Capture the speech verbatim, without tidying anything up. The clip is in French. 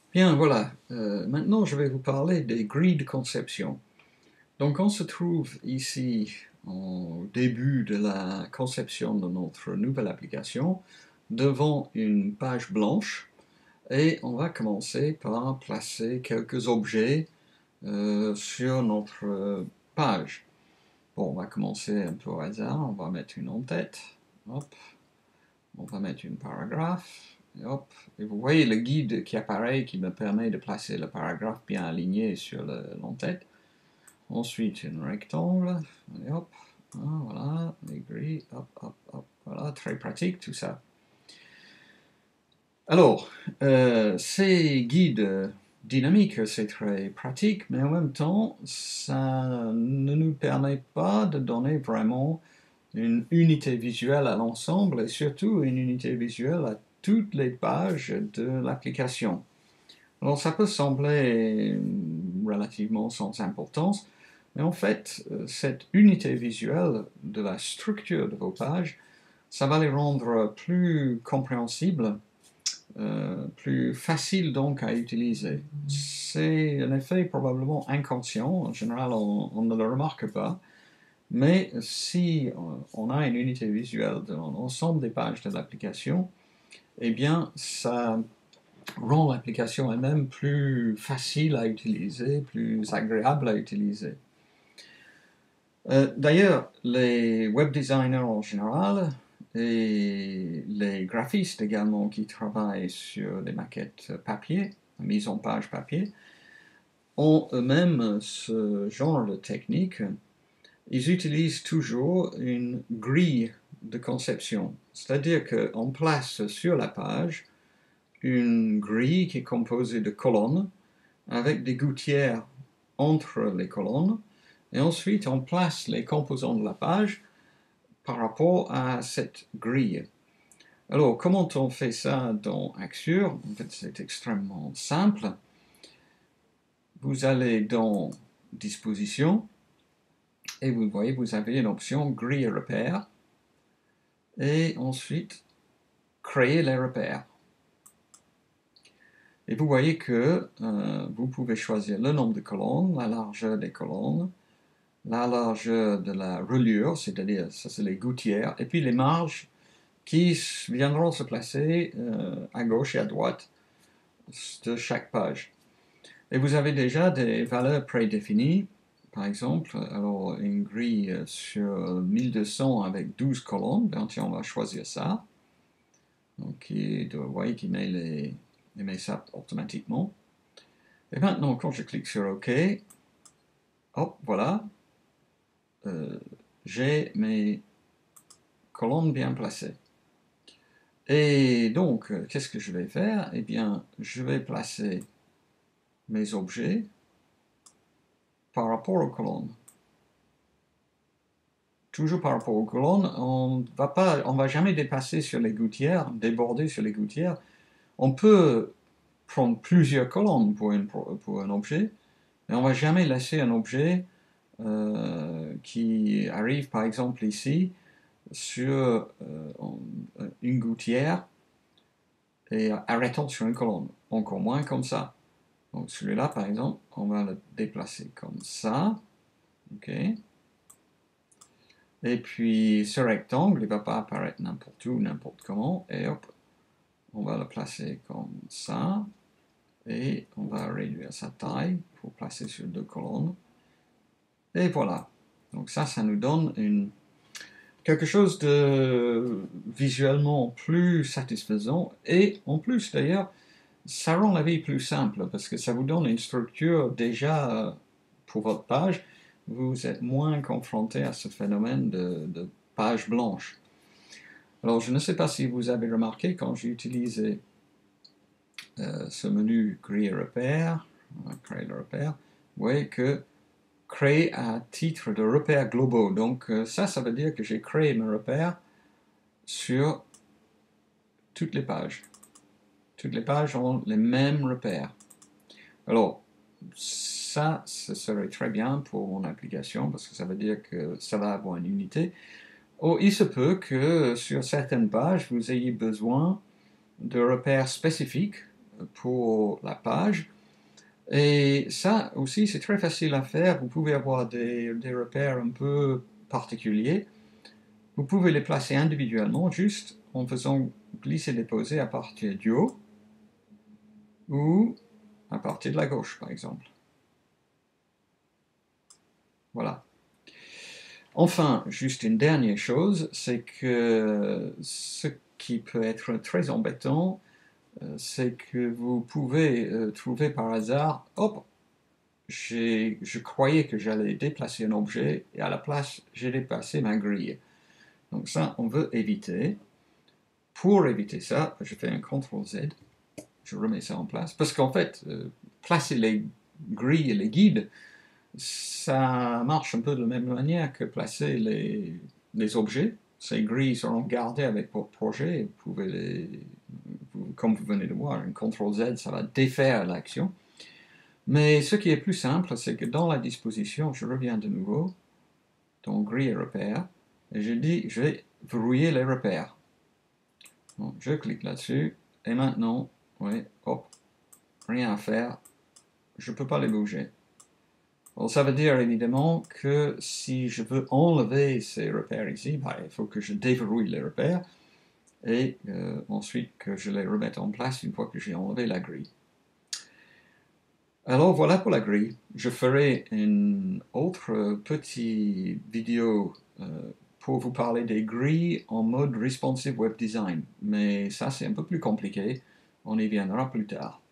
Bien, voilà. Euh, maintenant, je vais vous parler des grilles de conception. Donc, on se trouve ici au début de la conception de notre nouvelle application, devant une page blanche, et on va commencer par placer quelques objets euh, sur notre euh, page. Bon, on va commencer un peu au hasard. On va mettre une en-tête. Hop. On va mettre une paragraphe. Et hop. Et vous voyez le guide qui apparaît, qui me permet de placer le paragraphe bien aligné sur l'entête. Ensuite, une rectangle. Et hop. Ah, voilà. Les grilles. Hop, hop, hop. Voilà. Très pratique tout ça. Alors, euh, ces guides dynamiques, c'est très pratique, mais en même temps, ça ne nous permet pas de donner vraiment une unité visuelle à l'ensemble et surtout une unité visuelle à toutes les pages de l'application. Alors ça peut sembler relativement sans importance, mais en fait, cette unité visuelle de la structure de vos pages, ça va les rendre plus compréhensibles, euh, plus faciles donc à utiliser. C'est un effet probablement inconscient, en général on, on ne le remarque pas, mais si on a une unité visuelle de l'ensemble des pages de l'application, eh bien, ça rend l'application elle-même plus facile à utiliser, plus agréable à utiliser. Euh, D'ailleurs, les web designers en général et les graphistes également qui travaillent sur des maquettes papier, mise en page papier, ont eux-mêmes ce genre de technique. Ils utilisent toujours une grille de conception, c'est-à-dire qu'on place sur la page une grille qui est composée de colonnes avec des gouttières entre les colonnes, et ensuite on place les composants de la page par rapport à cette grille. Alors, comment on fait ça dans Axure? En fait, c'est extrêmement simple. Vous allez dans Dispositions, et vous voyez, vous avez une option grille repère, et ensuite créer les repères. Et vous voyez que euh, vous pouvez choisir le nombre de colonnes, la largeur des colonnes, la largeur de la reliure, c'est-à-dire ça c'est les gouttières, et puis les marges qui viendront se placer euh, à gauche et à droite de chaque page. Et vous avez déjà des valeurs prédéfinies, par exemple, alors une grille sur mille deux cents avec douze colonnes, donc on va choisir ça. Donc, vous voyez qu'il met, les, il met ça automatiquement. Et maintenant, quand je clique sur OK, hop, voilà, euh, j'ai mes colonnes bien placées. Et donc, qu'est-ce que je vais faire? Eh bien, je vais placer mes objets par rapport aux colonnes. Toujours par rapport aux colonnes, on va pas, on va jamais dépasser sur les gouttières, déborder sur les gouttières. On peut prendre plusieurs colonnes pour, une, pour un objet, mais on va jamais laisser un objet euh, qui arrive par exemple ici sur euh, une gouttière et arrêtant sur une colonne. Encore moins comme ça. Donc celui-là par exemple, on va le déplacer comme ça. Ok. Et puis ce rectangle, il ne va pas apparaître n'importe où, n'importe comment. Et hop, on va le placer comme ça. Et on va réduire sa taille pour placer sur deux colonnes. Et voilà. Donc ça, ça nous donne une, quelque chose de visuellement plus satisfaisant. Et en plus, d'ailleurs, ça rend la vie plus simple parce que ça vous donne une structure déjà pour votre page. Vous êtes moins confronté à ce phénomène de, de page blanche. Alors, je ne sais pas si vous avez remarqué quand j'ai utilisé euh, ce menu Créer repère, créer le repère, vous voyez que créer à titre de repères globaux. Donc euh, ça, ça veut dire que j'ai créé mes repères sur toutes les pages. Toutes les pages ont les mêmes repères. Alors, ça, ce serait très bien pour mon application parce que ça veut dire que ça va avoir une unité. Oh, il se peut que sur certaines pages, vous ayez besoin de repères spécifiques pour la page. Et ça aussi, c'est très facile à faire. Vous pouvez avoir des, des repères un peu particuliers. Vous pouvez les placer individuellement, juste en faisant glisser-déposer à partir du haut ou à partir de la gauche, par exemple. Voilà. Enfin, juste une dernière chose, c'est que ce qui peut être très embêtant, c'est que vous pouvez euh, trouver par hasard, hop, je croyais que j'allais déplacer un objet et à la place, j'ai déplacé ma grille. Donc ça, on veut éviter. Pour éviter ça, je fais un contrôle Z, je remets ça en place, parce qu'en fait, euh, placer les grilles et les guides, ça marche un peu de la même manière que placer les, les objets. Ces grilles seront gardées avec votre projet, vous pouvez les, comme vous venez de voir, un contrôle Z, ça va défaire l'action. Mais ce qui est plus simple, c'est que dans la disposition, je reviens de nouveau, dans grille et repères, et je dis, je vais verrouiller les repères. Donc, je clique là-dessus, et maintenant, oui, hop, rien à faire, je ne peux pas les bouger. Bon, ça veut dire évidemment que si je veux enlever ces repères ici, bah, il faut que je déverrouille les repères, et euh, ensuite que je les remette en place une fois que j'ai enlevé la grille. Alors voilà pour la grille. Je ferai une autre petite vidéo euh, pour vous parler des grilles en mode responsive web design, mais ça c'est un peu plus compliqué, on y viendra plus tard.